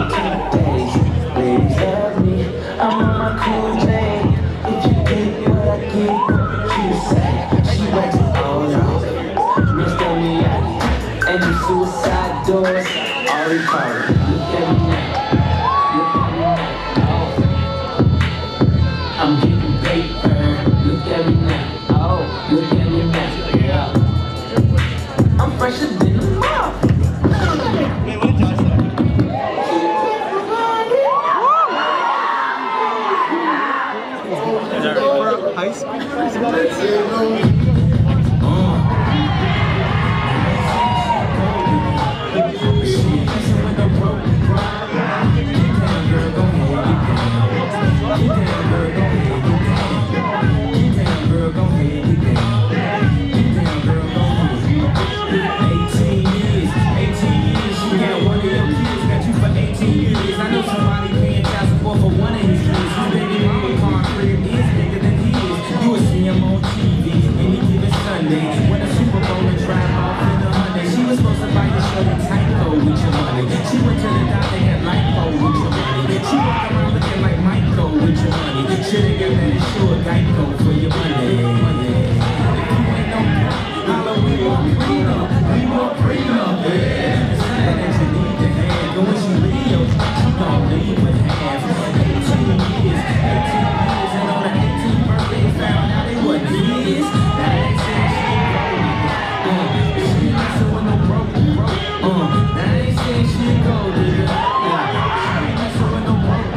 Ladies love me, I'm on my cool day. If you get what I get, she say. She writes it all out. Mr. Miyagi, and the suicide doors are recorded. Look at me now. I'm getting paper. Look at me now. Oh, look at me now. Yeah. I'm fresher than the mob. High school? Should've got that insured Geico for your money. If you ain't no holla, we want prenup. We want prenup, yeah. It's something that you need to have. But when she leaves, she gon' leave with half. 18 years, and on her 18th birthday, found out it wasn't his. Now they say she ain't gold. She ain't messing with no broke. Now they say she ain't gold, nigga. She ain't messing with no broke.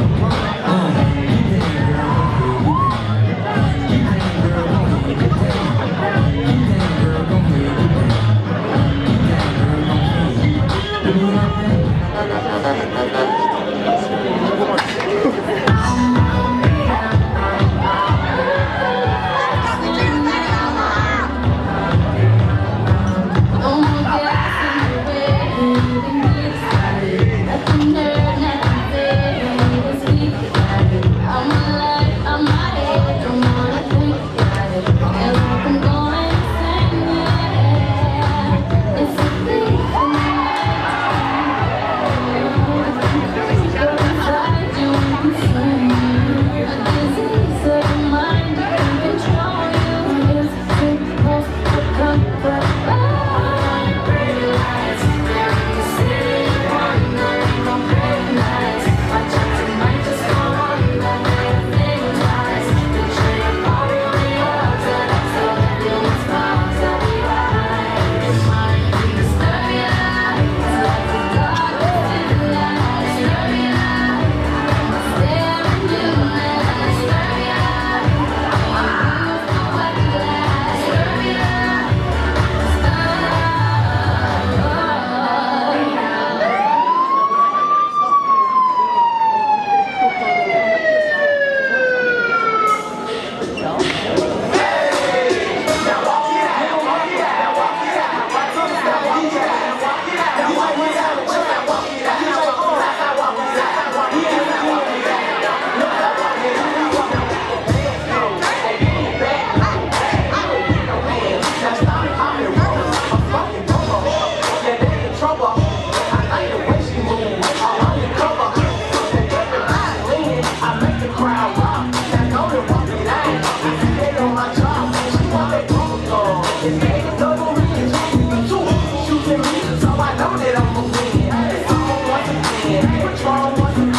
So I know that I'm a win. Once again, what's wrong?